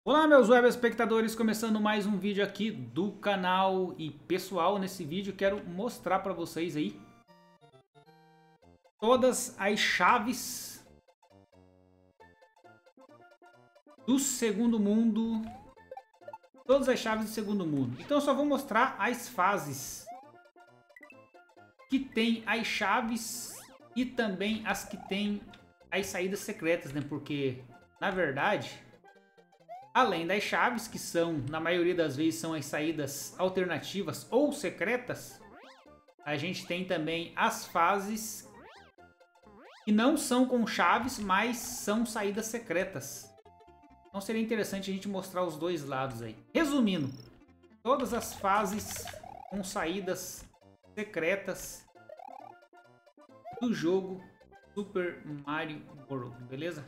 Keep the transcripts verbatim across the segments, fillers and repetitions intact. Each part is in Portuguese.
Olá meus web espectadores, começando mais um vídeo aqui do canal. E pessoal, nesse vídeo quero mostrar para vocês aí todas as chaves do segundo mundo, todas as chaves do segundo mundo. Então eu só vou mostrar as fases que tem as chaves e também as que tem as saídas secretas, né? Porque na verdade, além das chaves, que são, na maioria das vezes, são as saídas alternativas ou secretas, a gente tem também as fases que não são com chaves, mas são saídas secretas. Então seria interessante a gente mostrar os dois lados aí. Resumindo, todas as fases com saídas secretas do jogo Super Mario World, beleza?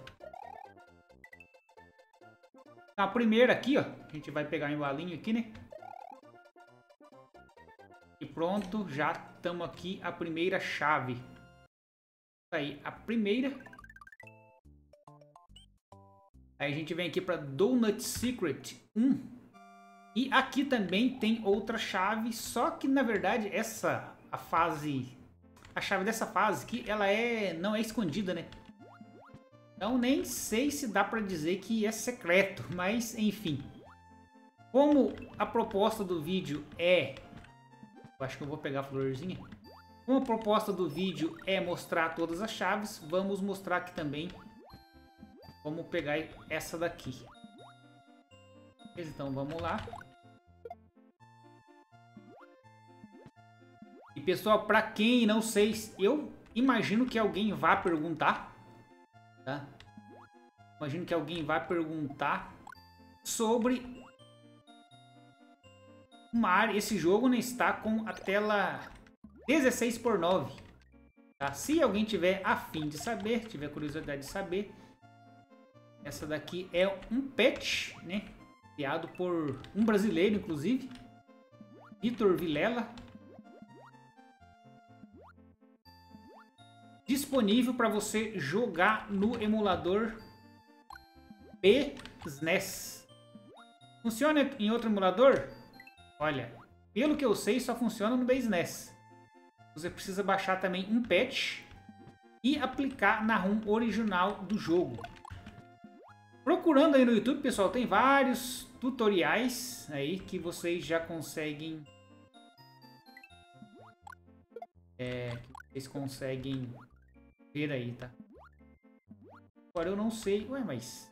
A primeira aqui, ó, a gente vai pegar o embalinho aqui, né? E pronto, já estamos aqui, a primeira chave. Aí, a primeira. Aí a gente vem aqui para Donut Secret um. E aqui também tem outra chave, só que na verdade essa, a fase, a chave dessa fase aqui, ela é, não é escondida, né? Então nem sei se dá para dizer que é secreto, mas enfim. Como a proposta do vídeo é... Eu acho que eu vou pegar a florzinha. Como a proposta do vídeo é mostrar todas as chaves, vamos mostrar aqui também como pegar essa daqui. Então vamos lá. E pessoal, para quem não sei, eu imagino que alguém vá perguntar, tá? Imagino que alguém vai perguntar sobre Mario. Esse jogo, né, está com a tela dezesseis por nove. Tá? Se alguém tiver a fim de saber, tiver curiosidade de saber, essa daqui é um patch, né, criado por um brasileiro, inclusive, Vitor Vilela. Disponível para você jogar no emulador B S N E S. Funciona em outro emulador? Olha, pelo que eu sei, só funciona no B S N E S. Você precisa baixar também um patch e aplicar na ROM original do jogo. Procurando aí no YouTube, pessoal, tem vários tutoriais aí que vocês já conseguem... É, que vocês conseguem ver aí, tá? Agora eu não sei... Ué, mas...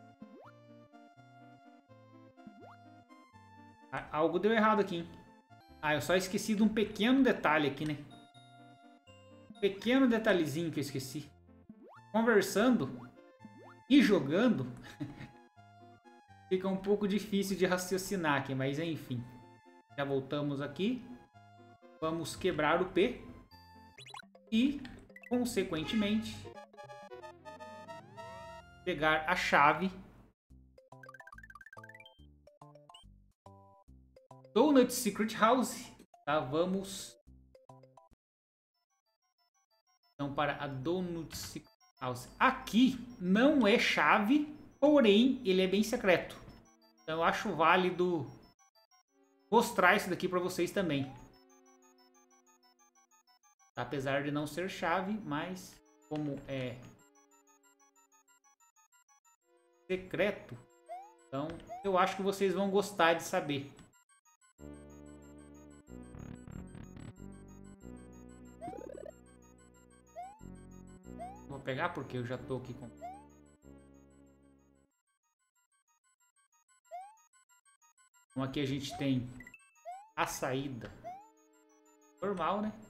Algo deu errado aqui, hein? Ah, eu só esqueci de um pequeno detalhe aqui, né? Um pequeno detalhezinho que eu esqueci. Conversando e jogando, fica um pouco difícil de raciocinar aqui, mas enfim. Já voltamos aqui. Vamos quebrar o P. E, consequentemente, pegar a chave Donut Secret House, tá? Vamos então para a Donut Secret House. Aqui não é chave, porém ele é bem secreto. Então eu acho válido mostrar isso daqui para vocês também. Apesar de não ser chave, mas como é secreto, então eu acho que vocês vão gostar de saber. Vou pegar porque eu já tô aqui com... Então aqui a gente tem a saída normal, né?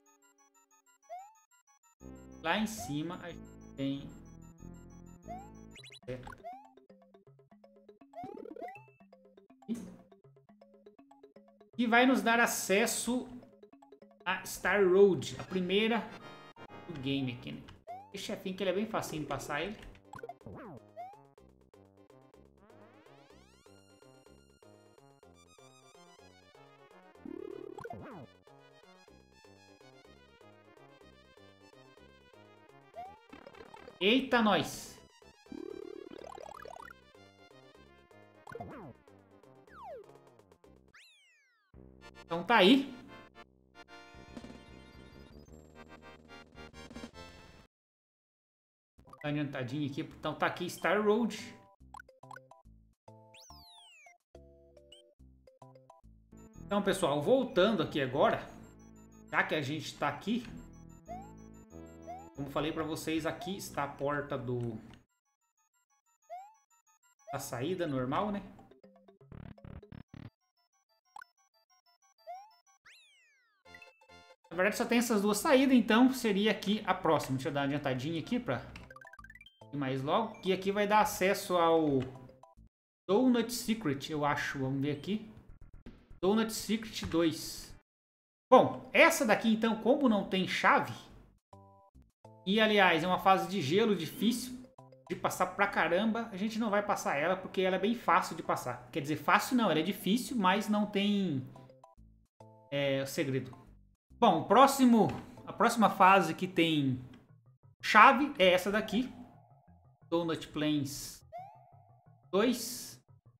Lá em cima a gente tem... E vai nos dar acesso a Star Road, a primeira do game aqui, né? Esse chefinho que ele é bem facinho de passar ele. Eita, nós! Então tá aí. Tá adiantadinho aqui. Então tá aqui Star Road. Então, pessoal, voltando aqui agora, já que a gente está aqui, como falei para vocês, aqui está a porta do da saída normal, né? Na verdade, só tem essas duas saídas, então seria aqui a próxima. Deixa eu dar uma adiantadinha aqui para ir mais logo. E aqui vai dar acesso ao Donut Secret, eu acho. Vamos ver aqui. Donut Secret dois. Bom, essa daqui então, como não tem chave, e aliás é uma fase de gelo difícil de passar pra caramba, a gente não vai passar ela porque ela é bem fácil de passar. Quer dizer, fácil não, ela é difícil, mas não tem é, segredo. Bom, o próximo, a próxima fase que tem chave é essa daqui. Donut Plains dois.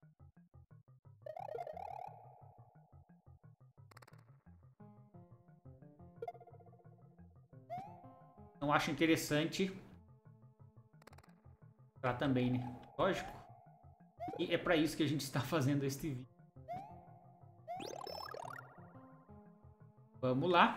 Não acho interessante pra também, né? Lógico. E é pra isso que a gente está fazendo este vídeo. Vamos lá.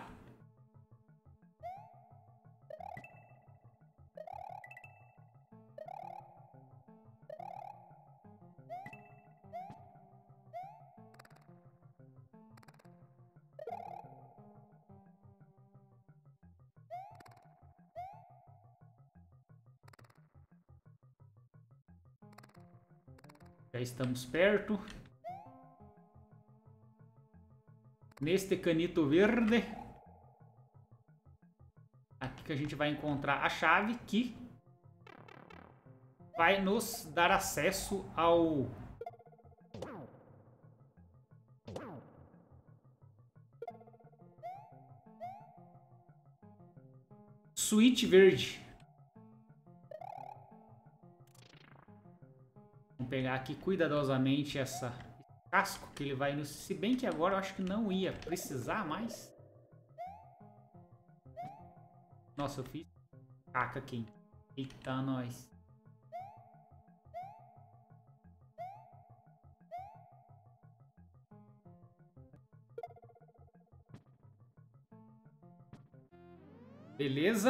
Já estamos perto. Neste canito verde. Aqui que a gente vai encontrar a chave que vai nos dar acesso ao Switch verde. Vamos pegar aqui cuidadosamente essa casco que ele vai nos... Se bem que agora eu acho que não ia precisar mais. Nossa, eu fiz caca aqui. Eita, nós. Beleza.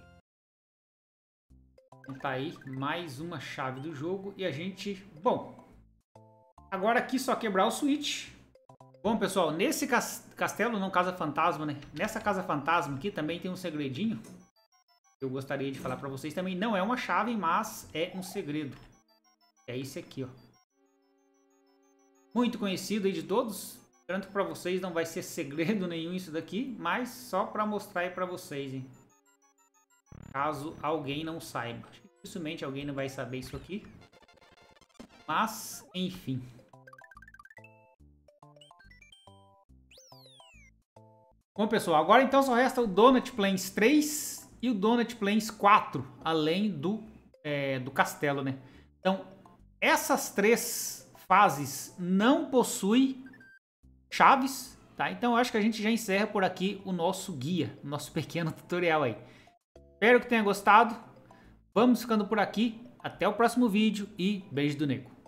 Então tá aí mais uma chave do jogo e a gente... Bom, agora aqui só quebrar o switch. Bom, pessoal, nesse castelo, não Casa Fantasma, né? Nessa Casa Fantasma aqui também tem um segredinho. Eu gostaria de falar pra vocês também. Não é uma chave, mas é um segredo. É esse aqui, ó. Muito conhecido aí de todos. Tanto pra vocês não vai ser segredo nenhum isso daqui, mas só pra mostrar aí pra vocês, hein? Caso alguém não saiba. Acho que dificilmente alguém não vai saber isso aqui. Mas, enfim. Bom, pessoal, agora então só resta o Donut Plains três e o Donut Plains quatro, além do, é, do castelo, né? Então, essas três fases não possuem chaves, tá? Então, eu acho que a gente já encerra por aqui o nosso guia, o nosso pequeno tutorial aí. Espero que tenha gostado. Vamos ficando por aqui. Até o próximo vídeo e beijo do Nego.